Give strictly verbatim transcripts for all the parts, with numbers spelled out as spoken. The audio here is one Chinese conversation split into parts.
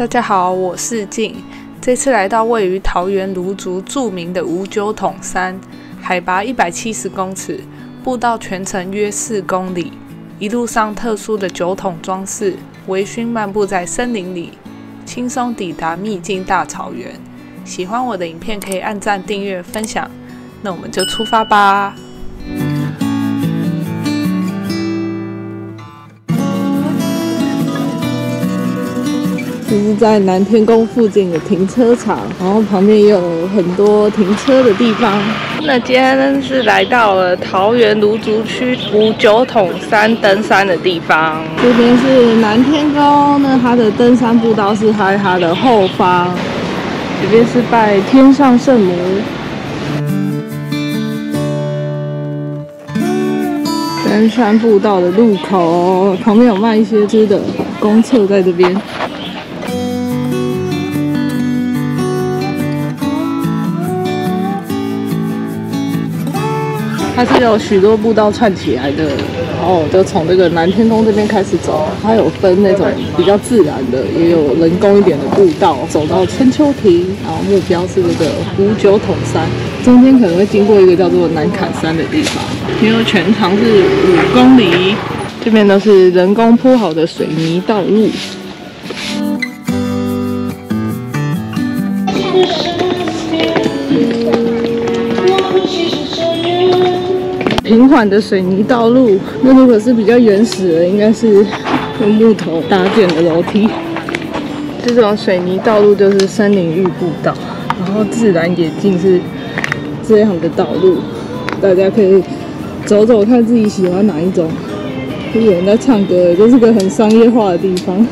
大家好，我是静。这次来到位于桃园芦竹著名的五九桶山，海拔一百七十公尺，步道全程约四公里。一路上特殊的酒桶装饰，微醺漫步在森林里，轻松抵达秘境大草原。喜欢我的影片可以按赞、订阅、分享。那我们就出发吧！这是在南天宫附近的停车场，然后旁边也有很多停车的地方。那今天是来到了桃园芦竹区五九桶山登山的地方。这边是南天宫，那它的登山步道是在它的后方。这边是拜天上圣母。登山步道的入口，旁边有卖一些吃的，公厕在这边。它是有许多步道串起来的，然后就从这个南天宫这边开始走，它有分那种比较自然的，也有人工一点的步道，走到春秋亭，然后目标是这个五九桶山，中间可能会经过一个叫做南坎山的地方，因为全长是五公里，这边都是人工铺好的水泥道路。平缓的水泥道路，那如果是比较原始的，应该是用木头搭建的楼梯。这种水泥道路就是森林浴步道，然后自然野径是这样的道路，大家可以走走看自己喜欢哪一种。有人在唱歌，这是个很商业化的地方。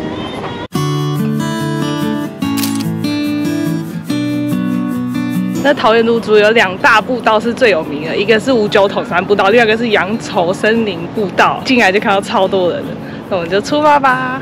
那桃园芦竹有两大步道是最有名的，一个是五九桶山步道，另外一个是羊稠森林步道。进来就看到超多人了，那我们就出发吧。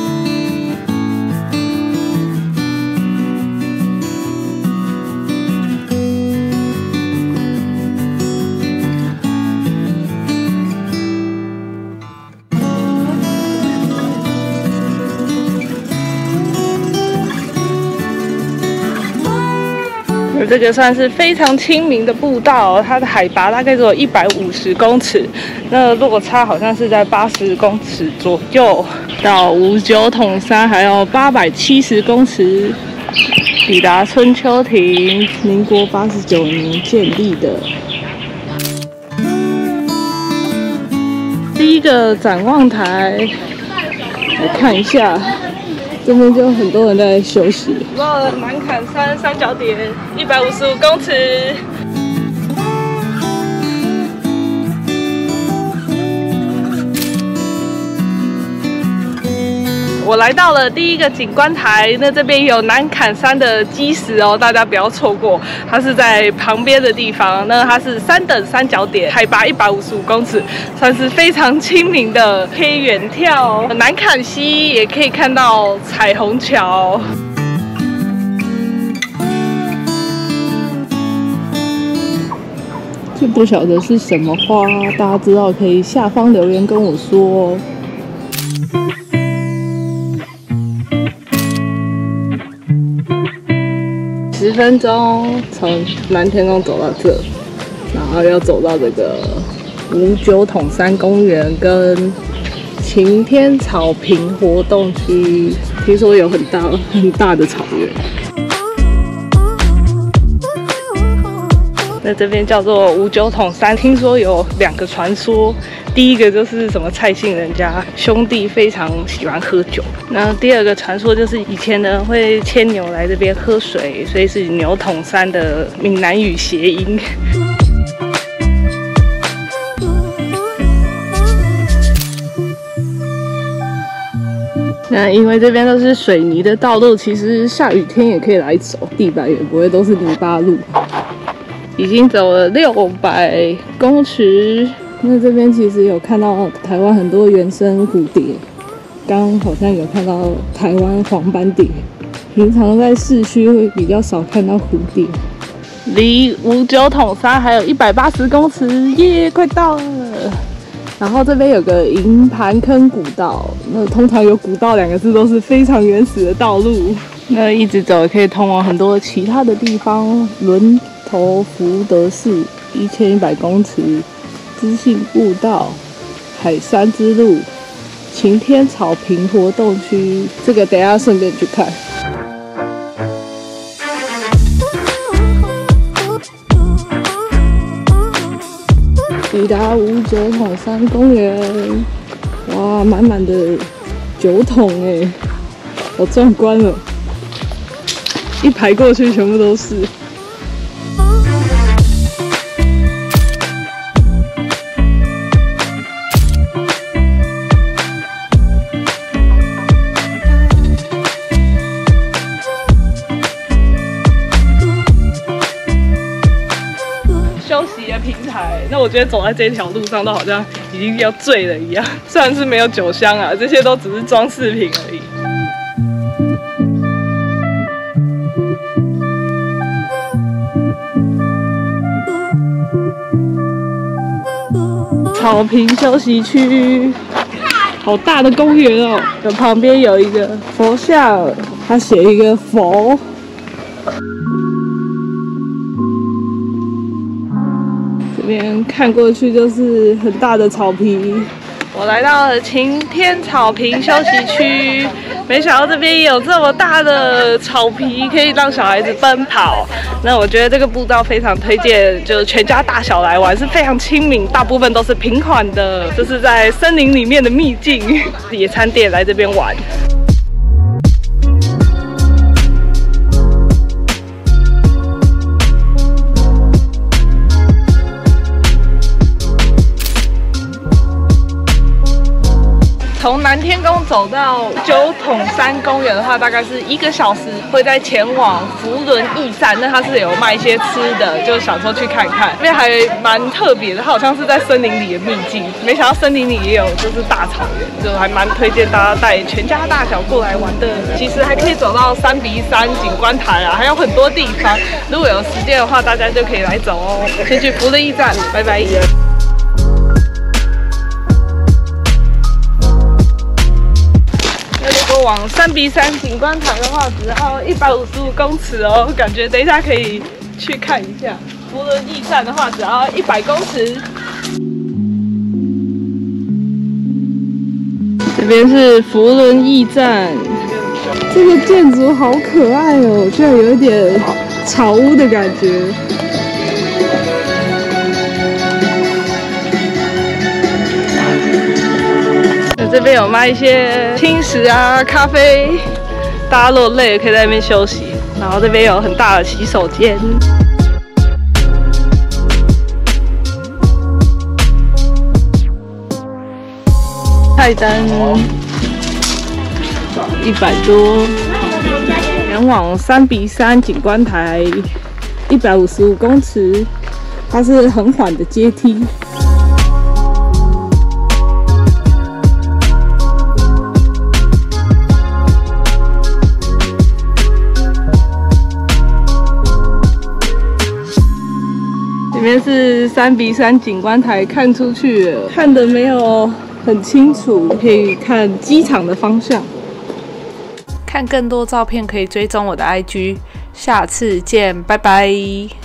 这个算是非常亲民的步道，它的海拔大概只有一百五十公尺，那落差好像是在八十公尺左右。到五九桶山还要八百七十公尺，抵达春秋亭，民国八十九年建立的。第一个展望台，来看一下。这边就很多人在休息。到了南坎山三角点，一百五十五公尺。我来到了第一个景观台，那这边有南坎山的基石哦，大家不要错过，它是在旁边的地方。那它是三等三角点，海拔一百五十五公尺，算是非常亲民的，可以远眺南坎溪，也可以看到彩虹桥。这不晓得是什么花，大家知道可以下方留言跟我说哦。十分钟从南天宫走到这，然后要走到这个五九桶山公园跟晴天草坪活动区，听说有很大很大的草原。那这边叫做五九桶山，听说有两个传说。第一个就是什么蔡姓人家兄弟非常喜欢喝酒，那第二个传说就是以前呢会牵牛来这边喝水，所以是牛桶山的闽南语谐音。那因为这边都是水泥的道路，其实下雨天也可以来走，地板也不会都是泥巴路。已经走了六百公尺。那这边其实有看到台湾很多原生蝴蝶，刚刚好像有看到台湾黄斑蝶，平常在市区会比较少看到蝴蝶。离五九桶山还有一百八十公尺，耶，快到了！ 然后这边有个营盘坑古道，那通常有古道两个字都是非常原始的道路。那一直走可以通往很多其他的地方，伦头福德寺一千一百公尺，知信步道、海山之路、晴天草坪活动区，这个等一下顺便去看。抵达五九桶山公园，哇，满满的酒桶哎，好壮观哦！一排过去全部都是。休息的平台，那我觉得走在这条路上都好像已经要醉了一样。虽然是没有酒香啊，这些都只是装饰品而已。草坪休息区，好大的公园哦！有旁边有一个佛像，他写一个佛。这边看过去就是很大的草坪。我来到了晴天草坪休息区，没想到这边也有这么大的草皮，可以让小孩子奔跑。那我觉得这个步道非常推荐，就是全家大小来玩，是非常亲民，大部分都是平缓的，这是在森林里面的秘境。野餐店来这边玩。从南天宫走到九桶山公园的话，大概是一个小时，会再前往福伦驿站。那它是有卖一些吃的，就想说去看看。这边还蛮特别的，它好像是在森林里的秘境。没想到森林里也有就是大草原，就还蛮推荐大家带全家大小过来玩的。其实还可以走到三比三景观台啊，还有很多地方。如果有时间的话，大家就可以来走哦。先去福伦驿站，拜拜。往三比三景观台的话，只要一百五十五公尺哦，感觉等一下可以去看一下。福伦驿站的话，只要一百公尺。这边是福伦驿站，这个建筑好可爱哦，居然有一点草屋的感觉。这边有卖一些轻食啊、咖啡，大家如果累了可以在那边休息。然后这边有很大的洗手间，菜单一百多，前往三比三景观台，一百五十五公尺，它是很缓的阶梯。这边是三比三景观台，看出去了看得没有很清楚，可以看机场的方向。看更多照片可以追踪我的 I G， 下次见，拜拜。